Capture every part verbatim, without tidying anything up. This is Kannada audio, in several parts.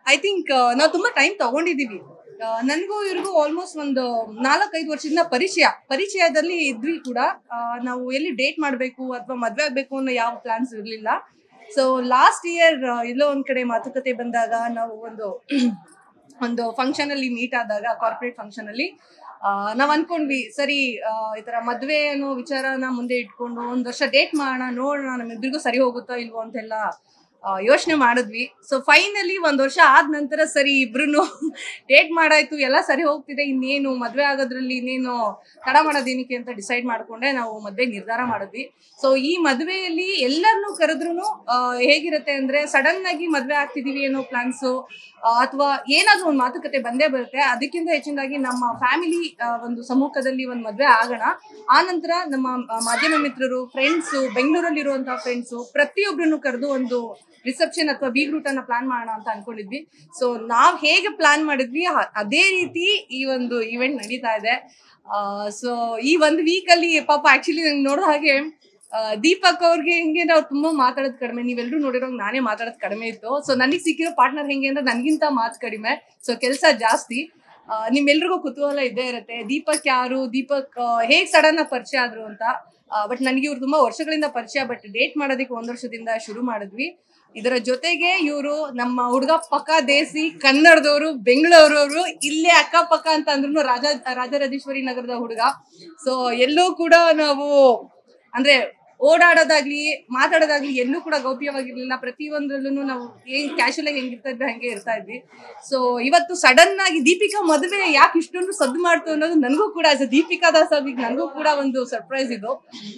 ಐ ಥಿಂಕ್ ನಾವು ತುಂಬಾ ಟೈಮ್ ತಗೊಂಡಿದೀವಿ. ನನಗೂ ಇವ್ರಿಗೂ ಆಲ್ಮೋಸ್ಟ್ ಒಂದು ನಾಲ್ಕೈದು ವರ್ಷದಿಂದ ಪರಿಚಯ ಪರಿಚಯದಲ್ಲಿ ಇದ್ವಿ ಕೂಡ. ನಾವು ಎಲ್ಲಿ ಡೇಟ್ ಮಾಡಬೇಕು ಅಥವಾ ಮದ್ವೆ ಆಗ್ಬೇಕು ಅನ್ನೋ ಯಾವ ಪ್ಲಾನ್ಸ್ ಇರಲಿಲ್ಲ. ಸೊ ಲಾಸ್ಟ್ ಇಯರ್ ಎಲ್ಲೋ ಒಂದ್ ಕಡೆ ಮಾತುಕತೆ ಬಂದಾಗ ನಾವು ಒಂದು ಒಂದು ಫಂಕ್ಷನ್ ಅಲ್ಲಿ ಮೀಟ್ ಆದಾಗ, ಕಾರ್ಪೊರೇಟ್ ಫಂಕ್ಷನ್ ಅಲ್ಲಿ ನಾವ್ ಅನ್ಕೊಂಡ್ವಿ ಸರಿ ಈ ತರ ಮದ್ವೆ ಅನ್ನೋ ವಿಚಾರನ ಮುಂದೆ ಇಟ್ಕೊಂಡು ಒಂದ್ ವರ್ಷ ಡೇಟ್ ಮಾಡೋಣ, ನೋಡೋಣ ನಮ್ಮಿಬ್ಬರಿಗೂ ಸರಿ ಹೋಗುತ್ತೋ ಇಲ್ವೋ ಅಂತೆಲ್ಲ ಯೋಚನೆ ಮಾಡಿದ್ವಿ. ಸೊ ಫೈನಲಿ ಒಂದ್ ವರ್ಷ ಆದ ನಂತರ ಸರಿ ಇಬ್ರು ಡೇಟ್ ಮಾಡಾಯ್ತು, ಎಲ್ಲ ಸರಿ ಹೋಗ್ತಿದೆ, ಇನ್ನೇನು ಮದ್ವೆ ಆಗೋದ್ರಲ್ಲಿ ಇನ್ನೇನು ತಡ ಮಾಡೋದೇನಕ್ಕೆ ಅಂತ ಡಿಸೈಡ್ ಮಾಡ್ಕೊಂಡೆ ನಾವು ಮದ್ವೆ ನಿರ್ಧಾರ ಮಾಡಿದ್ವಿ. ಸೊ ಈ ಮದ್ವೆಯಲ್ಲಿ ಎಲ್ಲರನ್ನೂ ಕರೆದ್ರು ಹೇಗಿರುತ್ತೆ ಅಂದ್ರೆ ಸಡನ್ ಆಗಿ ಮದ್ವೆ ಆಗ್ತಿದೀವಿ ಅನ್ನೋ ಪ್ಲಾನ್ಸು ಅಥವಾ ಏನಾದ್ರೂ ಒಂದು ಮಾತುಕತೆ ಬಂದೇ ಬರುತ್ತೆ. ಅದಕ್ಕಿಂತ ಹೆಚ್ಚಿನದಾಗಿ ನಮ್ಮ ಫ್ಯಾಮಿಲಿ ಒಂದು ಸಮ್ಮುಖದಲ್ಲಿ ಒಂದು ಮದ್ವೆ ಆಗೋಣ, ಆ ನಂತರ ನಮ್ಮ ಮಾಧ್ಯಮ ಮಿತ್ರರು, ಫ್ರೆಂಡ್ಸು, ಬೆಂಗಳೂರಲ್ಲಿ ಇರುವಂತಹ ಫ್ರೆಂಡ್ಸು ಪ್ರತಿಯೊಬ್ಬರನ್ನು ಕರೆದು ಒಂದು ರಿಸೆಪ್ಷನ್ ಅಥವಾ ಬೀಗ್ ರೂಟ್ ಅನ್ನ ಪ್ಲಾನ್ ಮಾಡೋಣ ಅಂತ ಅನ್ಕೊಂಡಿದ್ವಿ. ಸೊ ನಾವ್ ಹೇಗೆ ಪ್ಲಾನ್ ಮಾಡಿದ್ವಿ ಅದೇ ರೀತಿ ಈ ಒಂದು ಇವೆಂಟ್ ನಡೀತಾ ಇದೆ. ಸೊ ಈ ಒಂದು ವೀಕ್ ಅಲ್ಲಿ ಪಾಪ ಆಕ್ಚುಲಿ ನಂಗೆ ನೋಡೋ ಹಾಗೆ ದೀಪಕ್ ಅವ್ರಿಗೆ ಹೆಂಗೆ ಅಂದ್ರೆ ಅವ್ರು ತುಂಬಾ ಮಾತಾಡೋದು ಕಡಿಮೆ, ನೀವೆಲ್ಲರೂ ನೋಡಿರೋ ನಾನೇ ಮಾತಾಡೋದು ಕಡಿಮೆ ಇತ್ತು. ಸೊ ನನಗೆ ಸಿಕ್ಕಿರೋ ಪಾರ್ಟ್ನರ್ ಹೆಂಗೆ ಅಂದ್ರೆ ನನ್ಗಿಂತ ಮಾತು ಕಡಿಮೆ, ಸೊ ಕೆಲಸ ಜಾಸ್ತಿ. ನಿಮ್ಮೆಲ್ರಿಗೂ ಕುತೂಹಲ ಇದ್ದೇ ಇರುತ್ತೆ ದೀಪಕ್ ಯಾರು, ದೀಪಕ್ ಹೇಗ್ ಸಡನ್ ಆಗಿ ಪರಿಚಯ ಆದ್ರು ಅಂತ. ಬಟ್ ನನಗೆ ಇವ್ರು ತುಂಬಾ ವರ್ಷಗಳಿಂದ ಪರಿಚಯ, ಬಟ್ ಡೇಟ್ ಮಾಡೋದಕ್ಕೆ ಒಂದ್ ವರ್ಷದಿಂದ ಶುರು ಮಾಡಿದ್ವಿ. ಇದರ ಜೊತೆಗೆ ಇವರು ನಮ್ಮ ಹುಡುಗ ಪಕ್ಕ ದೇಸಿ, ಕನ್ನಡದವರು, ಬೆಂಗಳೂರವರು, ಇಲ್ಲೇ ಅಕ್ಕಪಕ್ಕ ಅಂತ ಅಂದ್ರೂ ರಾಜ ರಾಜರಾಜೇಶ್ವರಿ ನಗರದ ಹುಡುಗ. ಸೊ ಎಲ್ಲೂ ಕೂಡ ನಾವು ಅಂದ್ರೆ ಓಡಾಡೋದಾಗ್ಲಿ ಮಾತಾಡೋದಾಗ್ಲಿ ಎಲ್ಲೂ ಕೂಡ ಗೌಪ್ಯವಾಗಿರ್ಲಿಲ್ಲ. ಪ್ರತಿಯೊಂದ್ರಲ್ಲೂ ನಾವು ಏನ್ ಕ್ಯಾಶುಯಲ್ ಆಗಿ ಹೆಂಗಿರ್ತಾ ಇದ್ವಿ ಹಂಗೆ ಇರ್ತಾ ಇದ್ವಿ. ಸೊ ಇವತ್ತು ಸಡನ್ ಆಗಿ ದೀಪಿಕಾ ಮದುವೆ ಯಾಕೆ ಇಷ್ಟೊಂದು ಸದ್ದು ಮಾಡ್ತು ಅನ್ನೋದು ನನಗೂ ಕೂಡ ಆಸ್ ಅ ದೀಪಿಕಾ ದಾಸ್ ಆಗಿ ನನಗೂ ಕೂಡ ಒಂದು ಸರ್ಪ್ರೈಸ್ ಇದು.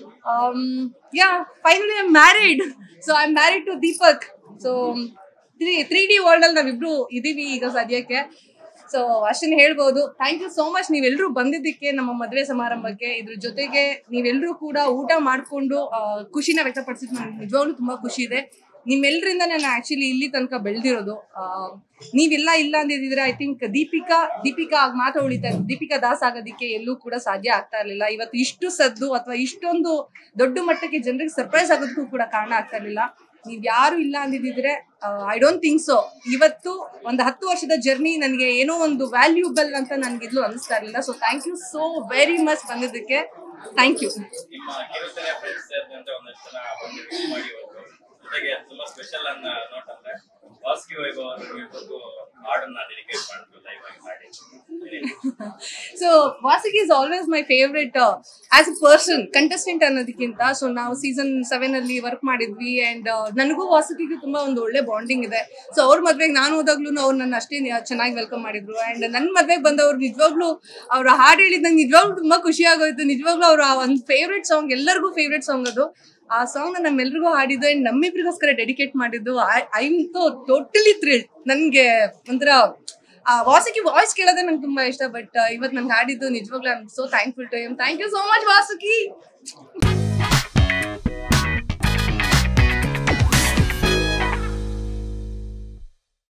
Yeah finally I am married. So I am married to Deepak. So three three D world ಅಲ್ಲಿ ನಾವಿಬ್ರು ಇದೀವಿ ಈಗ ಸದ್ಯಕ್ಕೆ. ಸೊ ಅಷ್ಟನ್ನ ಹೇಳ್ಬೋದು. ಥ್ಯಾಂಕ್ ಯು ಸೋ ಮಚ್ ನೀವೆಲ್ಲರೂ ಬಂದಿದ್ದಕ್ಕೆ ನಮ್ಮ ಮದುವೆ ಸಮಾರಂಭಕ್ಕೆ. ಇದ್ರ ಜೊತೆಗೆ ನೀವೆಲ್ಲರೂ ಕೂಡ ಊಟ ಮಾಡ್ಕೊಂಡು ಖುಷಿನ ವ್ಯಕ್ತಪಡಿಸಿದ್ ನನಗೆ ನಿಜವಾಗ್ಲೂ ತುಂಬಾ ಖುಷಿ ಇದೆ. ನಿಮ್ಮೆಲ್ಲರಿಂದ ನಾನು ಆಕ್ಚುಲಿ ಇಲ್ಲಿ ತನಕ ಬೆಳೆದಿರೋದು. ನೀವೆಲ್ಲ ಇಲ್ಲ ಅಂದಿದ್ರೆ ಐ ಥಿಂಕ್ ದೀಪಿಕಾ ದೀಪಿಕಾ ಆಗಿ ಮಾತ್ರ ಉಳಿತಾ ಇತ್ತು, ದೀಪಿಕಾ ದಾಸ್ ಆಗೋದಕ್ಕೆ ಎಲ್ಲೂ ಕೂಡ ಸಾಧ್ಯ ಆಗ್ತಾ ಇರ್ಲಿಲ್ಲ. ಇವತ್ತು ಇಷ್ಟು ಸದ್ದು ಅಥವಾ ಇಷ್ಟೊಂದು ದೊಡ್ಡ ಮಟ್ಟಕ್ಕೆ ಜನರಿಗೆ ಸರ್ಪ್ರೈಸ್ ಆಗೋದಕ್ಕೂ ಕೂಡ ಕಾರಣ ಆಗ್ತಾ ಇರ್ಲಿಲ್ಲ. ನೀವ್ ಯಾರು ಇಲ್ಲ ಅಂದಿದ್ರೆ ಐ ಡೋಂಟ್ ಥಿಂಕ್ ಸೊ ಇವತ್ತು ಒಂದು ಹತ್ತು ವರ್ಷದ ಜರ್ನಿ ನನಗೆ ಏನೋ ಒಂದು ವ್ಯಾಲ್ಯೂಬಲ್ ಅಂತ ನನ್ಗಿದ್ಲು ಅನಿಸ್ತಾ ಇರ್ಲಿಲ್ಲ. So thank you so very much ಬಂದಿದ್ದಕ್ಕೆ. Thank you. ತುಂಬಾ ಸ್ಪೆಷಲ್ ಅನ್ನ ನೋಟ್ ಅಂದ್ರೆ ವಾಸುಕಿ ವೈಭವ್ ಅವರು ಹಾಡನ್ನ ಡೆಡಿಕೇಟ್ ಮಾಡಿದ್ರು ಲೈವ್ ಆಗಿ ಮಾಡಿ. So Vasuki is always my favourite as a person, contestant ಅನ್ನೋದಕ್ಕಿಂತ. ಸೊ ನಾವು ಸೀಸನ್ ಸೆವೆನ್ ಅಲ್ಲಿ ವರ್ಕ್ ಮಾಡಿದ್ವಿ ಅಂಡ್ ನನಗೂ ವಾಸುಕಿಗೂ ತುಂಬಾ ಒಂದು ಒಳ್ಳೆ ಬಾಂಡಿಂಗ್ ಇದೆ. ಸೊ ಅವ್ರ ಮದ್ವೆಗೆ ನಾನು ಹೋದಾಗ್ಲೂ ಅವ್ರು ನನ್ನ ಅಷ್ಟೇ ಚೆನ್ನಾಗಿ ವೆಲ್ಕಮ್ ಮಾಡಿದ್ರು. ಅಂಡ್ ನನ್ನ ಮದ್ವೆಗೆ ಬಂದವ್ರು ನಿಜವಾಗ್ಲೂ ಅವ್ರ ಹಾಡು ಹೇಳಿದ್ ನಂಗೆ ನಿಜವಾಗ್ಲೂ ತುಂಬಾ ಖುಷಿ ಆಗೋಯ್ತು. ನಿಜವಾಗ್ಲೂ ಅವ್ರ ಒಂದು ಫೇವ್ರೆಟ್ ಸಾಂಗ್, ಎಲ್ಲರಿಗೂ ಫೇವ್ರೆಟ್ ಸಾಂಗ್ ಅದು. ಆ ಸಾಂಗ್ ನಮ್ಮೆಲ್ರಿಗೂ ಹಾಡಿದ್ದು ಅಂಡ್ ನಮ್ಮಿಬ್ರಿಗೋಸ್ಕರ ಡೆಡಿಕೇಟ್ ಮಾಡಿದ್ದು. I am so totally thrilled. ನನ್ಗೆ ಒಂಥರ ಆ ವಾಸುಕಿ ವಾಯ್ಸ್ ಕೇಳೋದೇ ನಂಗೆ ತುಂಬಾ ಇಷ್ಟ. ಬಟ್ ಇವತ್ತು ನನ್ಗೆ ಹಾಡಿದ್ದು ನಿಜವಾಗ್ಲೂ I am so thankful to him. Thank you so much Vasuki.